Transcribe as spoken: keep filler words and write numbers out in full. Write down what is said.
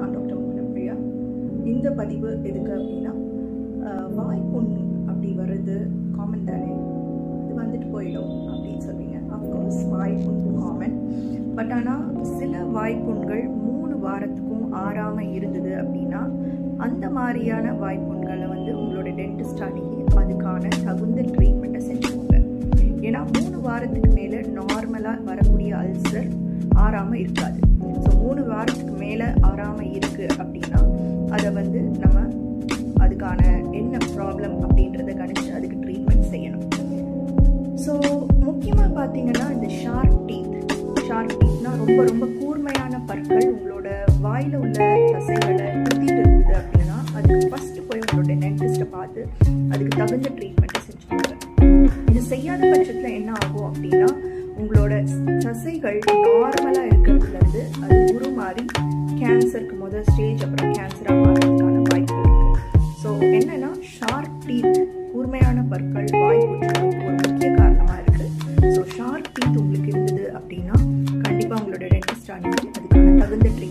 நான் டாக்டர் முகப்பிரியா. இந்த பதிவு எதுக்கு அப்படின்னா, வாய்ப்புண் அப்படி வர்றது காமன் தானே, இது வந்துட்டு போயிடும் அப்படின்னு சொல்வீங்க. அஃப்கோர்ஸ் வாய்ப்புண் காமன். பட் ஆனால் சில வாய்ப்புண்கள் மூணு வாரத்துக்கும் ஆறாமல் இருந்தது அப்படின்னா அந்த மாதிரியான வாய்ப்புண்களை வந்து உங்களோட டென்டிஸ்ட் அணுகி அதுக்கான தகுந்த ட்ரீட்மெண்ட்டை செஞ்சுக்கோங்க. ஏன்னா மூணு வாரத்துக்கு மேலே நார்மலாக வரக்கூடிய அல்சர் ஆறாமல் இருக்காது. ஸோ மூணு வாரத்துக்கு மேலே ஆறாமல் இருக்குது அப்படின்னா அதை வந்து நம்ம அதுக்கான என்ன ப்ராப்ளம் அப்படின்றத கணிச்சு அதுக்கு ட்ரீட்மெண்ட் செய்யணும். ஸோ முக்கியமாக பார்த்தீங்கன்னா இந்த ஷார்ப் டீத் ஷார்ப் டீத்னா ரொம்ப ரொம்ப கூர்மையான பற்கள் உங்களோட வாயில் உள்ள தசைகளை குத்திட்டு இருக்குது அப்படின்னா அதுக்கு ஃபஸ்ட்டு போய் உங்களோட டென்டிஸ்ட்டை பார்த்து அதுக்கு தகுந்த ட்ரீட்மெண்ட்டை செஞ்சுக்கோங்க. இது செய்யாத பட்சத்தில் என்ன ஆகும் அப்படின்னா உங்களோட தசைகள் நார்மலாக இருக்கிறதுலேருந்து அது உருமாறி கேன்சருக்கு முதல் ஸ்டேஜ் அப்புறம் கேன்சராக மாறதுக்கான வாய்ப்பு இருக்குது. ஸோ என்னென்னா ஷார்ப் டீத் கூர்மையான பற்கள் வாய் புற்றுநோய்க்கு ஒரு முக்கிய காரணமாக இருக்குது. ஸோ ஷார்ப் டீத் உங்களுக்கு இருந்தது அப்படின்னா கண்டிப்பாக உங்களோட டென்டிஸ்ட் அணுகி அதுக்கான தகுந்த ட்ரீட்மெண்ட்